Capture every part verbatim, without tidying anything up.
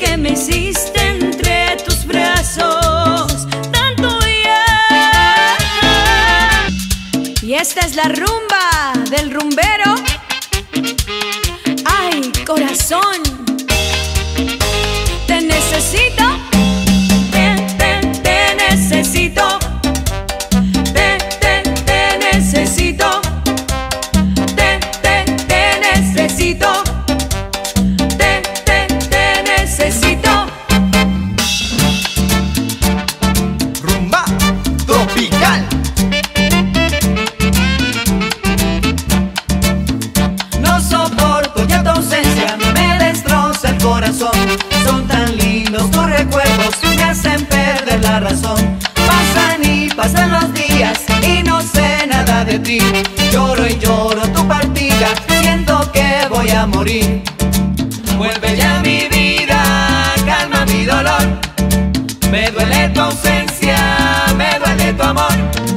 que me hiciste entre tus brazos, tanto ya. Y esta es la rumba del rumbero. Ay, corazón, te necesito, te, te, te necesito, te, te, te necesito, te, te, te necesito, te, te, te necesito. Rumba tropical. No soporto ya tu ausencia, me destroza el corazón. Son tan lindos tus recuerdos, me hacen perder la razón. Pasan y pasan los días y no sé nada de ti. Lloro y lloro tu partida, siento que voy a morir. Vuelve ya mi vida, calma mi dolor. Me duele tu ausencia, me duele tu amor.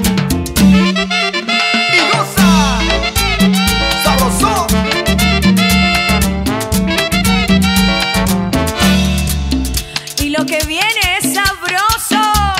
Y goza, sabroso. Y lo que viene es sabroso.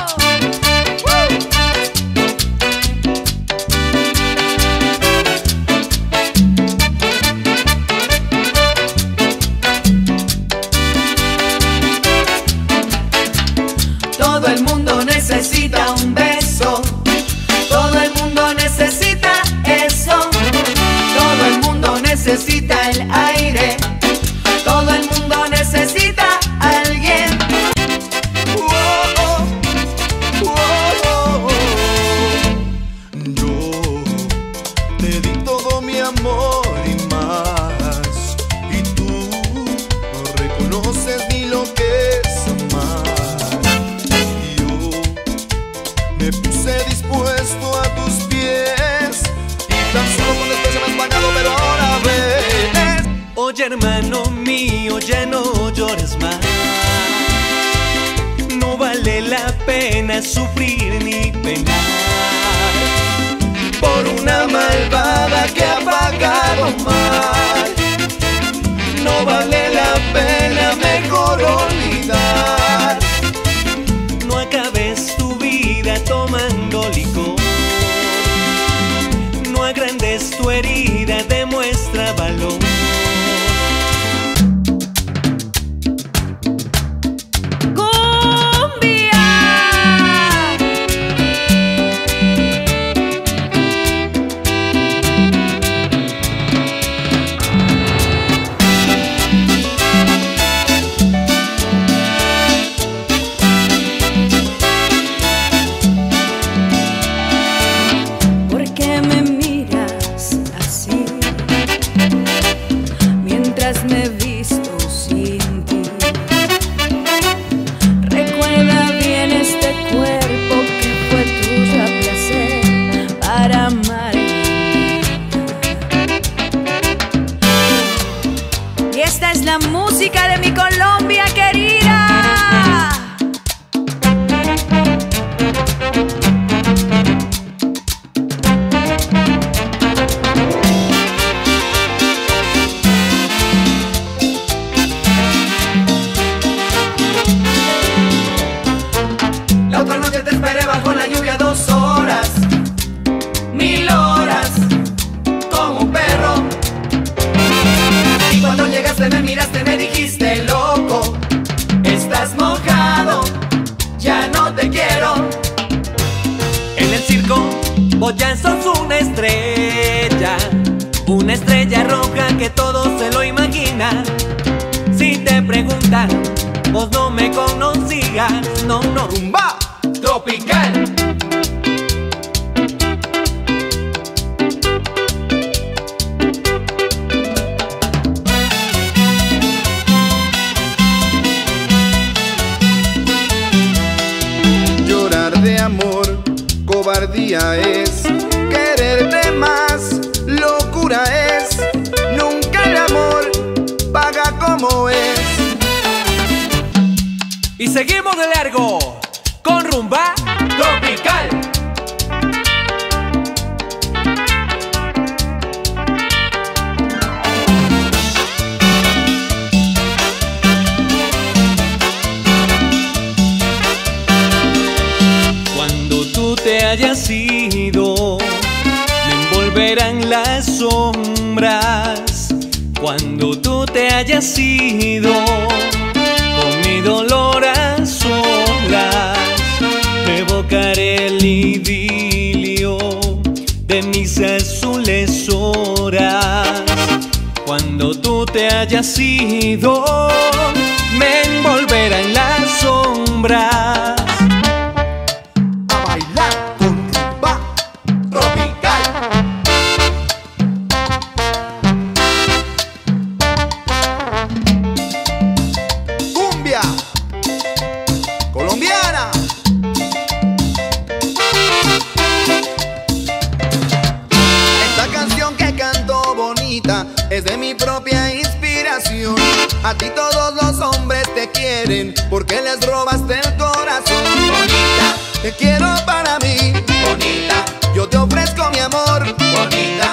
Todo el mundo necesita un beso, todo el mundo necesita eso, todo el mundo necesita el aire, todo el mundo necesita a alguien. Oh, oh, oh, oh. Yo te di todo mi amor y más, y tú no reconoces ni lo que es amar. Yo me puse dispuesto a tus pies y tan solo con desprecio me has pagado, pero ahora ves. Oye hermano mío, ya no llores más. No vale la pena sufrir ni penar por una malvada que ha pagado mal. No vale la pena, mejor olvidar. No acabes tu vida tomando licor. No agrandes tu herida, demuestra valor. ¿Por qué me miras así mientras me visto sin ti? Recuerda bien este cuerpo que fue tuyo a placer para amar. Y esta es la música de mi Colombia querida. La otra noche te esperé bajo la lluvia dos horas, mil horas, como un perro. Y cuando llegaste me miraste, me dijiste loco, estás mojado, ya no te quiero. En el circo vos ya sos una estrella, una estrella roja que todo se lo imagina. Si te preguntan, vos no me conocías, no, no. Rumba Tropical. Llorar de amor, cobardía es. Quererte más, locura es. Nunca el amor paga como es. Y seguimos de largo con Rumba Tropical. Cuando tú te hayas ido, con mi dolor a solas, evocaré el idilio de mis azules horas. Cuando tú te hayas ido, me envolverá en las sombras. A bailar con rumba tropical. Cumbia colombiana. Esta canción que canto bonita es de mi propia inspiración. A ti todos los hombres te quieren porque les robaste el corazón. Bonita, te quiero para mí. Bonita, yo te ofrezco mi amor. Bonita,